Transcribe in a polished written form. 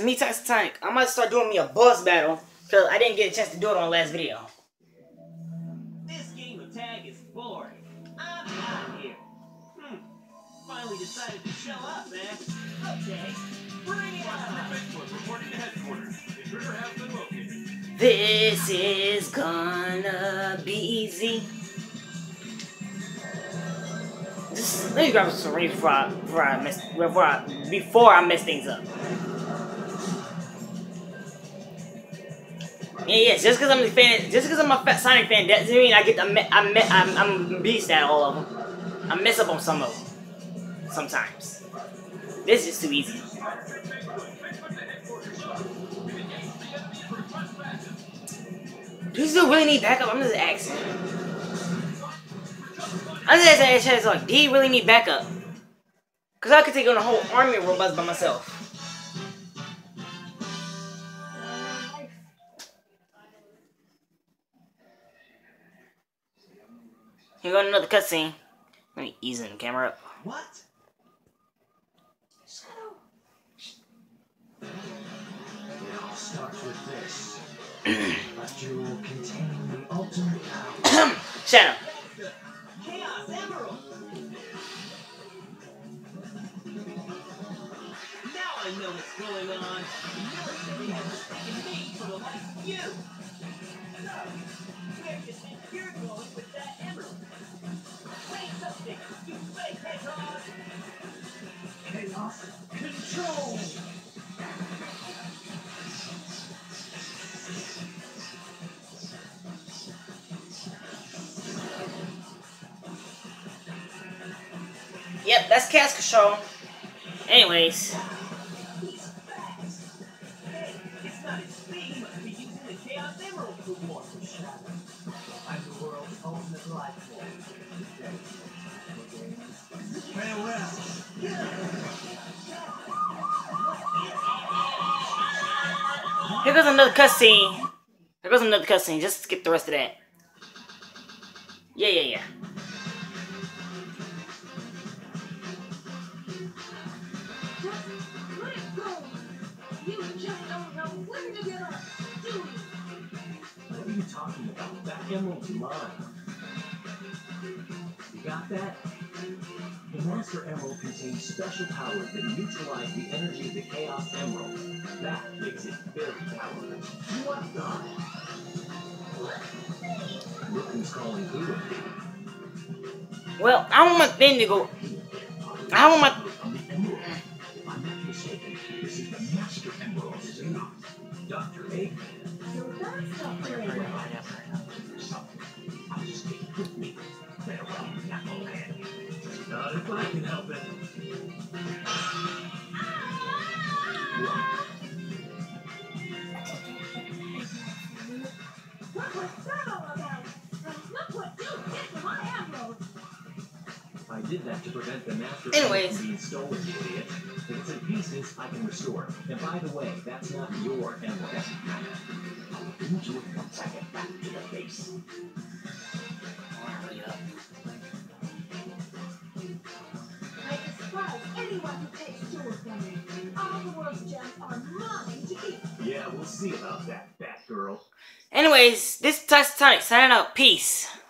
me, Titanic. I might start doing me a boss battle, because I didn't get a chance to do it on the last video. This game of tag is boring. I'm out of here. Finally decided to show up, man. Okay, bring it on. Reporting to headquarters. Intruder has been located. This is gonna be easy. Let me grab some rings before I mess things up. Yeah. Just because I'm a fan, just because I'm a Sonic fan, doesn't mean I get I'm beast at all of them. I mess up on some of them sometimes. This is too easy. Do you still really need backup? I'm just asking. I'm just asking, like, do you really need backup? Because I could take on a whole army of robots by myself. Here got another cutscene. Let me ease in the camera up. What? It all starts with this. A jewel containing the ultimate power. Shadow. Chaos Emerald. Now I know what's going on. Military has mistaken me for the like you. Where do you think you're going with that emerald? Wait something, you fake hedgehog! Chaos control! Yep, that's Chaos Control. Anyways. It's not his theme to be using the Chaos Emerald for war. I'm the world's ultimate life form. Farewell. Here goes another cutscene. Here goes another cutscene. Just skip the rest of that. Yeah. What are you talking about? That emerald's mine. You got that? The Master Emerald contains special powers that neutralize the energy of the Chaos Emerald. That makes it very powerful. What the? Look who's calling who. Well, I want my thing to go. I want my. I'm not mistaken. This is the Master Emerald, is it not? Dr. Eggman. So that's Dr. Eggman. I'll just take it with me. Farewell, Knucklehead. Not if I can help it. What was that all about? And look what you did to my emerald. I did that to prevent the Master Anyways. Emerald from being stolen, you idiot. If it's in pieces, I can restore it. And by the way, that's not your emerald. I'll look into it once I get back to the base. I despise anyone who takes jewels from me. All the world's gems are mine to keep. Yeah, we'll see about that, Batgirl. Anyways, this is Titanic signing out. Peace.